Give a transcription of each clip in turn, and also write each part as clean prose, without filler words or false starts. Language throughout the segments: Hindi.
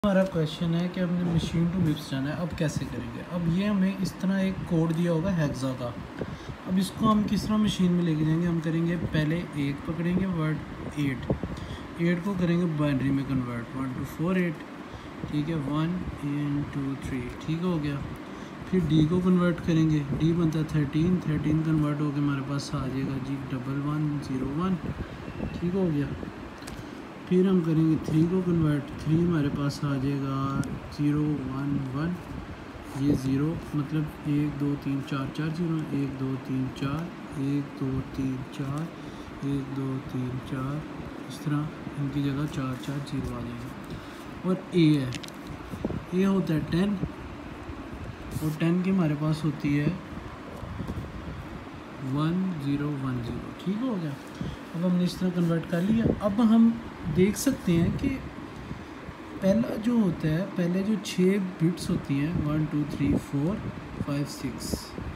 हमारा क्वेश्चन है कि हमने मशीन टू मिप्स जाना है, अब कैसे करेंगे। अब ये हमें इस तरह एक कोड दिया होगा हेक्सा का। अब इसको हम किस तरह मशीन में लेके जाएंगे। हम करेंगे पहले एक पकड़ेंगे वर्ड 8 को करेंगे बाइनरी में कन्वर्ट 1 to 4 8, ठीक है। 1 2 3, ठीक हो गया। फिर डी को कन्वर्ट करेंगे, डी बनता है 13 कन्वर्ट होकर हमारे पास आ जाएगा जी 1101, ठीक हो गया। फिर हम करेंगे 3 को कन्वर्ट, 3 हमारे पास आ जाएगा 0 1 1, ये 0 मतलब 1 2 3 4 4 0, 1 2 3 4 1 2 3 4 1 2 3 4, इस तरह इनकी जगह 4 4 0 आ जाएगा। और ए है, ए होता है 10, और 10 की हमारे पास होती है 1 0 1 0, ठीक हो गया। अब हमने इस तरह कन्वर्ट कर लिया। अब हम देख सकते हैं कि पहला जो होता है, पहले जो 6 बिट्स होती हैं 1 2 3 4 5 6,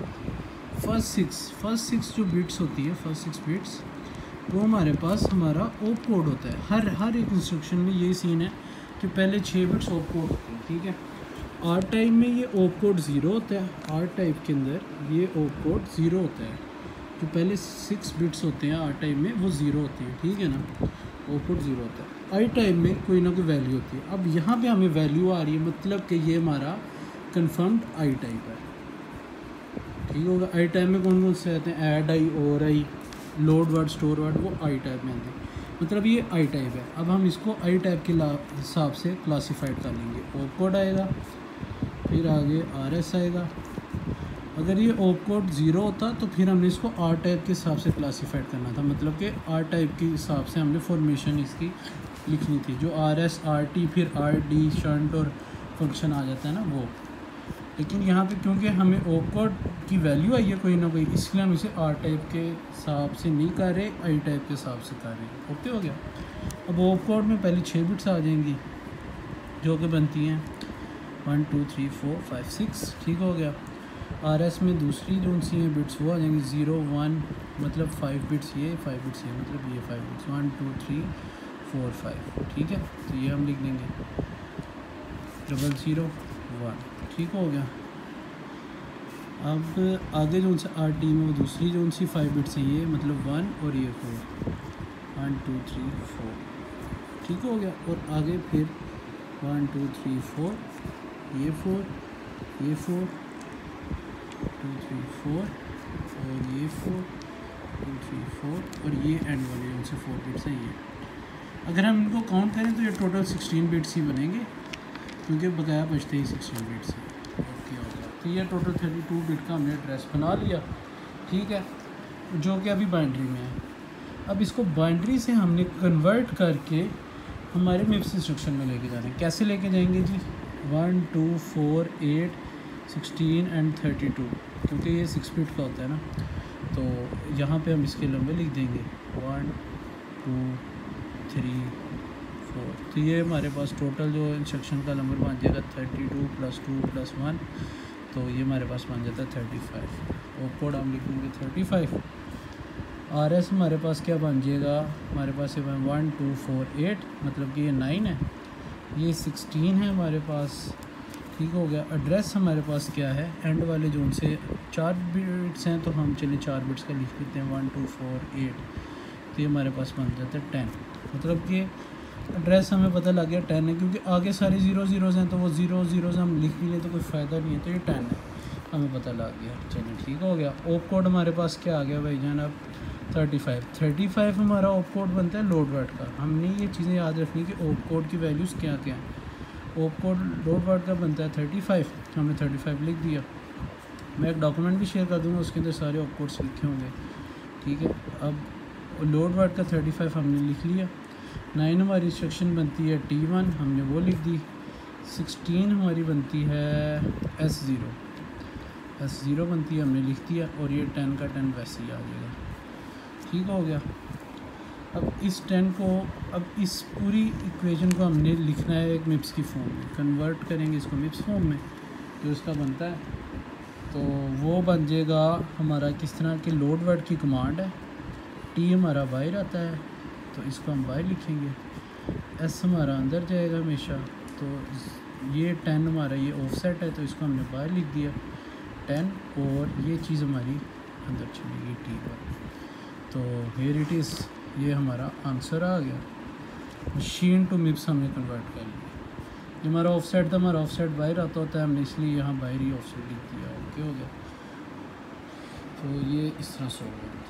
फर्स्ट 6 जो बिट्स होती है, फर्स्ट 6 बिट्स, वो हमारे पास हमारा ओप कोड होता है। हर एक इंस्ट्रक्शन में यही सीन है कि पहले 6 बिट्स ओप कोड होते हैं, ठीक है। आर टाइप में ये ओप कोड 0 होता है, आर टाइप के अंदर ये ओप कोड 0 होता है। जो पहले 6 बिट्स होते हैं आर टाइप में वो 0 होते हैं, ठीक है ना। ओप कोड 0 होता है। आई टाइप में कोई ना कोई वैल्यू होती है। अब यहाँ पे हमें वैल्यू आ रही है, मतलब कि ये हमारा कन्फर्म्ड आई टाइप है, ठीक होगा। आई टाइप में कौन कौन से आते हैं, ऐड आई, और I, load word, store word, वो आई टाइप में आते हैं, मतलब ये आई टाइप है। अब हम इसको आई टाइप के हिसाब से क्लासीफाइड कर लेंगे। ओप कोड आएगा, फिर आगे आर एस आएगा। अगर ये ओप कोड 0 होता तो फिर हमने इसको आर टाइप के हिसाब से क्लासीफाइड करना था, मतलब कि आर टाइप के हिसाब से हमने फॉर्मेशन इसकी लिखनी थी, जो आर एस आर टी फिर आर डी शंट और फंक्शन आ जाता है ना वो। लेकिन यहाँ पे क्योंकि हमें ओप कोड की वैल्यू आई है कोई ना कोई, इसलिए हम इसे आर टाइप के हिसाब से नहीं कर रहे, आई टाइप के हिसाब से कर रहे हैं। ओके हो गया। अब ओप कोड में पहले 6 बिट्स आ जाएंगी जो कि बनती हैं 1 2 3 4 5 6, ठीक हो गया। आर एस में दूसरी जो सी हैं बिट्स वो आ जाएंगी 0 1, मतलब 5 बिट्स ये, 5 बिट्स ये, मतलब ये 5 बिट्स 1 2 3 4 5, ठीक है। तो ये हम लिख देंगे 0 0 1, ठीक हो गया। अब आगे जो सा आर टी में वो दूसरी जो सी 5 बिट्स हैं ये, मतलब 1 और ये 4, 1 2 3 4, ठीक हो गया। और आगे फिर 1 2 3 4, ये 4 ये 4 2 3 4, और ये 4 2 3 4, और ये एंड वाले उनसे 4 बिट्स हैं ये। अगर हम इनको काउंट करें तो ये टोटल 16 बिट्स ही बनेंगे, क्योंकि बकाया बचते ही 16 बिट्स हैं। ओके हो गया। तो ये टोटल 32 बिट का हमने एड्रेस बना लिया, ठीक है, जो कि अभी बाइनरी में है। अब इसको बाइनरी से हमने कन्वर्ट करके हमारे मिप्स इंस्ट्रक्शन में लेके जाना है। कैसे लेके जाएंगे जी, 1 2 4 8 16 एंड 32, क्योंकि ये 6 बिट का होता है ना, तो यहाँ पे हम इसके लंबे लिख देंगे 1 2 3 4। तो ये हमारे पास टोटल जो इंस्ट्रक्शन का नंबर बन जाएगा 32 + 2 + 1, तो ये हमारे पास बन जाता है 35। ओप कोड हम लिख देंगे 35। आर एस हमारे पास क्या बन जाएगा, हमारे पास ये 1 2 4 8, मतलब कि ये 9 है, ये 16 है हमारे पास, ठीक हो गया। एड्रेस हमारे पास क्या है, एंड वाले जो उनसे 4 बिट्स हैं, तो हम चलिए 4 बिट्स का लिख देते हैं 1 2 4 8, तो ये हमारे पास बन जाता है 10, मतलब कि एड्रेस हमें पता लग गया 10 है, क्योंकि आगे सारे 0 0 हैं, तो वो 0 0 हम लिख भी लें तो कोई फ़ायदा नहीं है, तो ये 10 है, हमें पता लग गया। चलिए ठीक हो गया। ओप कोड हमारे पास क्या आ गया भाईजान, अब 35 हमारा ओप कोड बनता है लोड वर्ड का। हमने ये चीज़ें याद रखनी कि ओप कोड की वैल्यूज़ क्या क्या हैं। ओप कोड लोड वर्ड का बनता है 35, हमने 35 लिख दिया। मैं एक डॉक्यूमेंट भी शेयर कर दूंगा, उसके अंदर सारे ओप कोड्स लिखे होंगे, ठीक है। अब लोड वर्ड का 35 हमने लिख लिया। 9 हमारी इंस्ट्रक्शन बनती है T1, हमने वो लिख दी। 16 हमारी बनती है S0 बनती है, हमने लिख दिया। और ये 10 का 10 वैसे ही आ जाएगा, ठीक हो गया। अब इस 10 को, अब इस पूरी इक्वेशन को हमने लिखना है एक मिप्स की फॉर्म में, कन्वर्ट करेंगे इसको मिप्स फॉर्म में, जो इसका बनता है। तो वो बन जाएगा हमारा किस तरह के, लोड वर्ड की कमांड है, टी हमारा बाहर आता है, तो इसको हम बाहर लिखेंगे, एस हमारा अंदर जाएगा हमेशा, तो ये 10 हमारा ये ऑफसेट है, तो इसको हमने बाहर लिख दिया 10, और ये चीज़ हमारी अंदर चलेगी टी पर। तो हेयर इट इज़, ये हमारा आंसर आ गया। मशीन टू मिप्स हमने कन्वर्ट कर लिया। ये हमारा ऑफसेट था, हमारा ऑफसेट बाहर आता होता है, हमने इसलिए यहाँ बाहर ही ऑफसेट लिख दिया। ओके हो गया। तो ये इस तरह से हो गया।